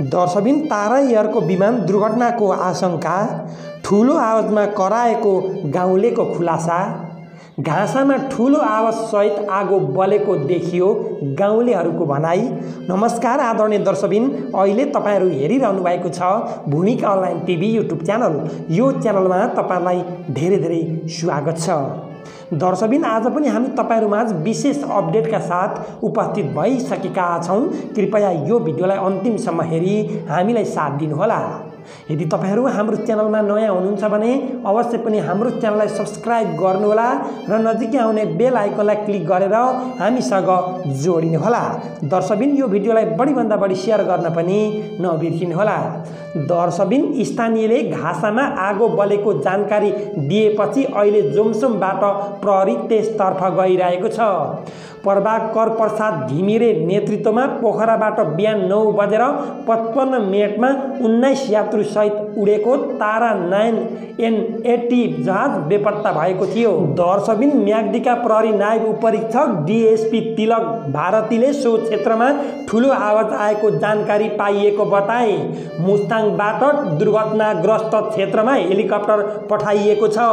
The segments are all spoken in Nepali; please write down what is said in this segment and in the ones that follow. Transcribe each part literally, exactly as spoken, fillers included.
दर्शबिन तारा एयरको विमान दुर्घटनाको आशंका, ठुलो आवाजमा कराएको गाउँलेको खुलासा। घाँसामा ठुलो आवाजसहित आगो बलेको देखियो गाउँलेहरूको भनाई। नमस्कार आदरणीय दर्शबिन, अहिले तपाईहरू हेरिरहनु भएको छ भूमिका अनलाइन टिभी युट्युब च्यानल। यो च्यानलमा तपाईलाई धेरै धेरै स्वागत छ। दर्शबिन, आज पनि हामी तपाईहरुमाझ विशेष अपडेटका साथ उपस्थित भइसकेका छौं। कृपया यो भिडियोलाई अन्तिमसम्म हेरी हामीलाई साथ दिनुहोला। यदि तपाईहरु हाम्रो च्यानलमा नयाँ हुनुहुन्छ भने अवश्य पनि हाम्रो च्यानललाई सब्स्क्राइब गर्नुहोला र नजिकै आउने बेल आइकनलाई क्लिक गरेर हामीसँग जोडिनुहोला। दर्शबिन, यो भिडियोलाई बढी भन्दा बढी शेयर गर्न पनि नबिर्सिनुहोला। दर्शबिन, स्थानीयले घाँसामा आगो बलेको जानकारी दिएपछि अहिले जोमसोमबाट प्रहरी त्यसतर्फ गइरहेको छ। प्रभाकर प्रसाद घिमिरे नेतृत्वमा पोखराबाट बिहान नौ बजेर पचपन्न मिनटमा उन्नाइस यात्रु सहित उडेको तारा नाइन एन एटी जहाज बेपत्ता भएको थियो। दर्शबिन, म्याग्दीका प्रहरी नायब उपरीक्षक डीएसपी तिलक भारतीले सो क्षेत्रमा ठुलो आवाज आएको जानकारी पाइएको बताए। मुस्ताङबाट दुर्घटनाग्रस्त क्षेत्रमा हेलिकप्टर पठाइएको छ।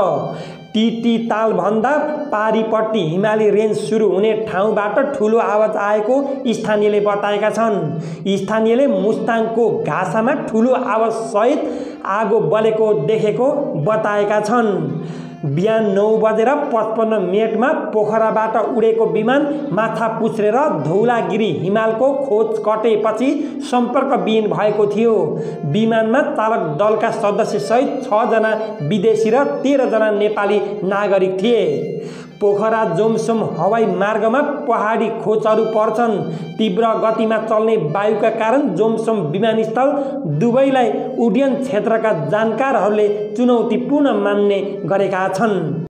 टिटी ताल भन्दा पारीपट्टि हिमाली रेन्ज सुरु हुने ठाउँबाट ठुलो आवाज आएको स्थानीयले बताएका छन्। स्थानीयले मुस्ताङको घाँसामा ठुलो आवाज सहित आगो बलेको देखेको बताएका छन्। बिहान नौ बजेर पचपन्न मिनटमा पोखराबाट उडेको विमान माछा पुछ्रेर धौलागिरी हिमालको खोज कटेपछि सम्पर्कविहीन भएको थियो। विमानमा चालक दलका सदस्य सहित छ जना विदेशी र तेह्र जना नेपाली नागरिक थिए। पोखरा जोमसोम हवाई मार्गमा पहाडी खोजहरू पर्छन्। तीव्र गतिमा चल्ने वायुका कारण जोमसोम विमानस्थल दुवैलाई उड्डयन क्षेत्रका जानकारहरूले चुनौतीपूर्ण मान्ने गरेका छन्।